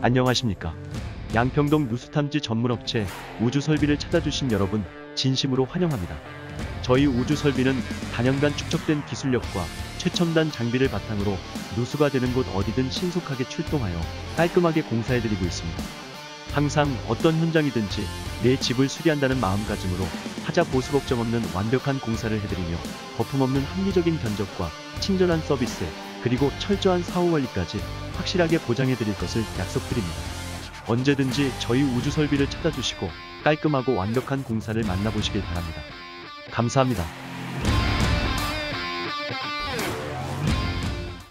안녕하십니까. 양평동 누수탐지 전문업체 우주설비를 찾아주신 여러분 진심으로 환영합니다. 저희 우주설비는 단연간 축적된 기술력과 최첨단 장비를 바탕으로 누수가 되는 곳 어디든 신속하게 출동하여 깔끔하게 공사해드리고 있습니다. 항상 어떤 현장이든지 내 집을 수리한다는 마음가짐으로 하자 보수 걱정 없는 완벽한 공사를 해드리며 거품없는 합리적인 견적과 친절한 서비스 그리고 철저한 사후관리까지 확실하게 보장해드릴 것을 약속드립니다. 언제든지 저희 우주설비를 찾아주시고 깔끔하고 완벽한 공사를 만나보시길 바랍니다. 감사합니다.